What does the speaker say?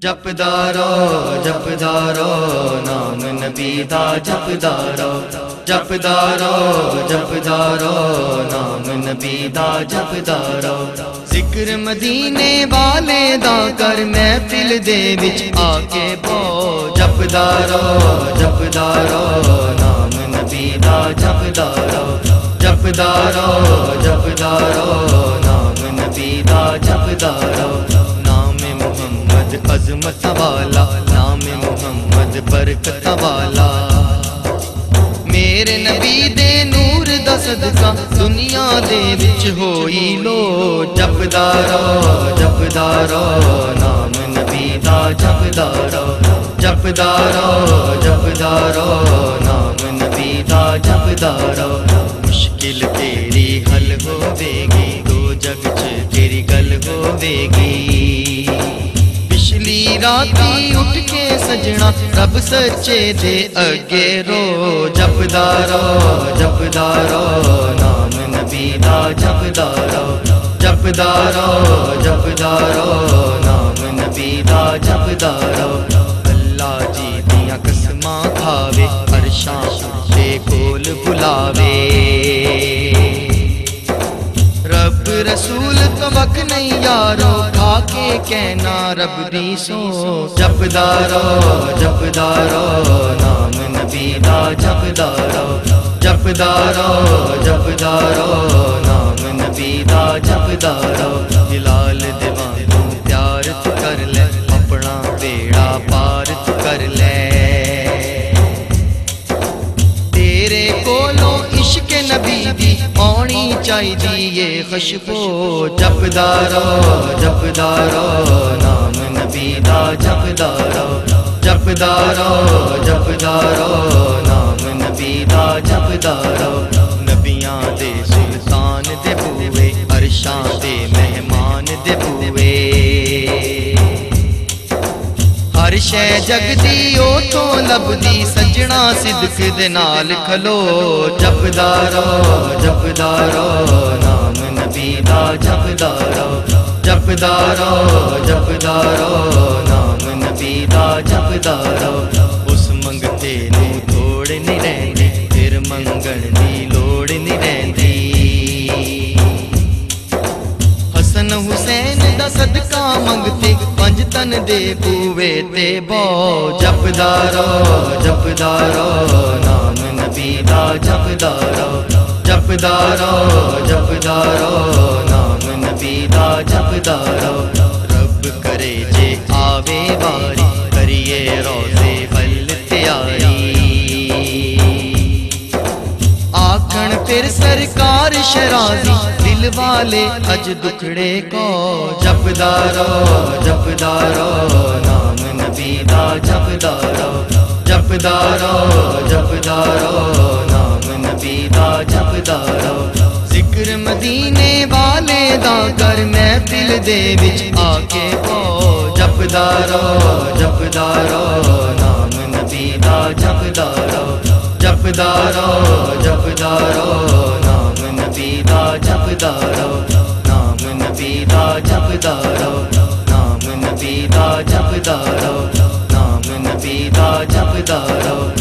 جپدارو جپدارو نام نبی دا جپدارو جپدارو جپدارو نام نبی دا جپدارو ذکر مدینے والے دا کر محفل دے وچ آ کے بو جپدارو جپدارو نام نبی دا جپدارو جپدارو جپدارو نام نبی دا جپدارو عظمت والا نام محمد برکت والا میرے نبی دے نور دا صدقہ دنیا دے وچ ہوئی لو جپدارو جپدارو نام نبی دا جپدارو جپدارو جپدارو نام نبی دا جپدارو مشکل تیری حل ہوے گی دو جگ چ تیری گل ہوے گی پچھلی راتی اٹھ کے سجنا رب سچے دے اگے رو جپدارو جپدارو نام نبی دا جپدارو جپدارو جپدارو نام نبی دا جپدارو اللہ جی دیاں قسماں کھاوے عرشاں دے کول بلاوے رب رسول تو وقت نہیں یارو کھا کے کہنا رب دی سو جپدارو جپدارو نام نبی دا جپدارو جپدارو جپدارو نام نبی دا جپدارو جلال دیوانوں پیار تو کر لے اپنا بیڑا پار تو کر لے تیرے کولوں عشق نبی دی آنی چاہیے یہ خوشبو جپدارو جپدارو نام نبی دا جپدارو جپدارو جپدارو نام نبی دا جپدارو نبیاں دے سلطان دے بوئے عرشاں دے مہمان دے بوئے ہر شے جگ دی او تو لبدی سجنا صدق دے نال کھلو جپدارو جپدارو نام نبی دا جپدارو جپدارو جپدارو نام نبی دا جپدارو اس منگتے نو توڑ نہیں رہندی پھر منگن دی لوڑ نہیں رہندی حسن حسین دا صدقہ منگتے پنج تن دے بوئے تے بو جپدارو جپدارو نام نبی دا جپدارو جپدارو جپدارو نام نبی دا جپدارو رب کرے جے آوے واری کریے روزے ول تیاری آکھن پھر سرکار شرازی دل والے اج دکھڑے کو جپدارو جپدارو نام نبی دا جپدارو جپدارو جپدارو نام نبی دا جپدارو ذکر مدینے والے دا کر محفل دے وچ آ کے پو جپدارو جپدارو نام نبی دا جپدارو جپدارو جپدارو نام نبی دا جپدارو نام نبی دا جپدارو نام نبی دا جپدارو نام نبی دا جپدارو